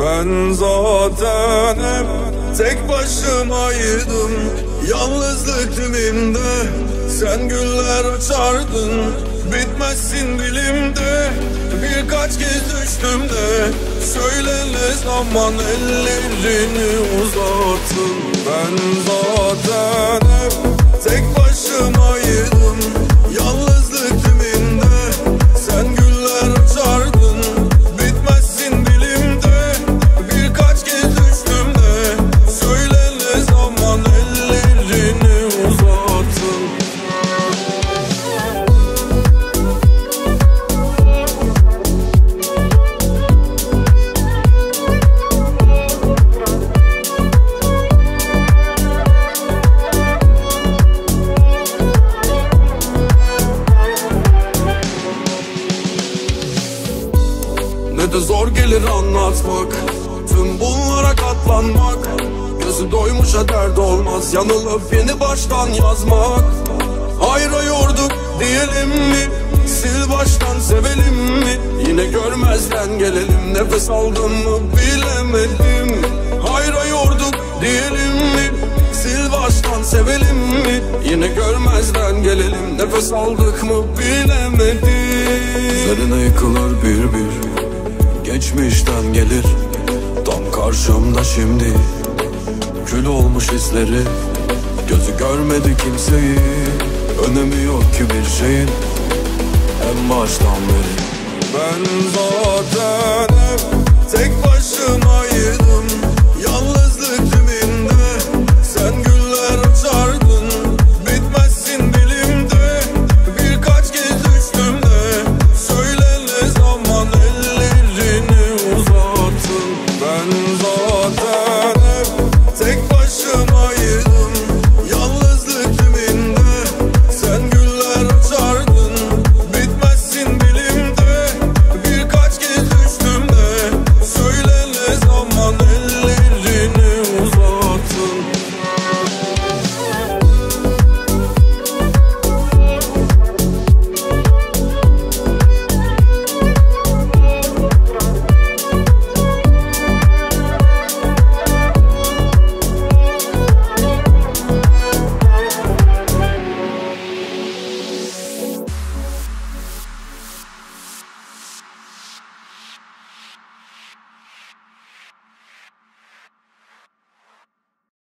Ben zaten hep tek başımaydım, yalnızlık tümümde. Sen güller açardın, bitmezsin dilimde. Birkaç kez düştüm de söyle ne zaman ellerini uzattın. Ben zaten hep tek başımaydım, yalnızlık tümümde. Sen güller açardın, bitmezsin dilimde. Birkaç kez düştüm de söyle ne zaman ellerini uzattın. Ne de zor gelir anlatmak, tüm bunlara katlanmak. Gözü doymuşa dert olmaz, yanılıp yeni baştan yazmak. Hayra yorduk diyelim mi, sil baştan sevelim mi? Yine görmezden gelelim, nefes aldım mı bilemedim. Hayra yorduk diyelim mi, sil baştan sevelim mi? Yine görmezden gelelim, nefes aldık mı bilemedim. Üzerine yıkılır bir bir, geçmişten gelir tam karşımda şimdi. Kül olmuş hisleri, gözü görmedi kimseyi. Önemi yok ki bir şeyin en baştan beri. Ben zaten hep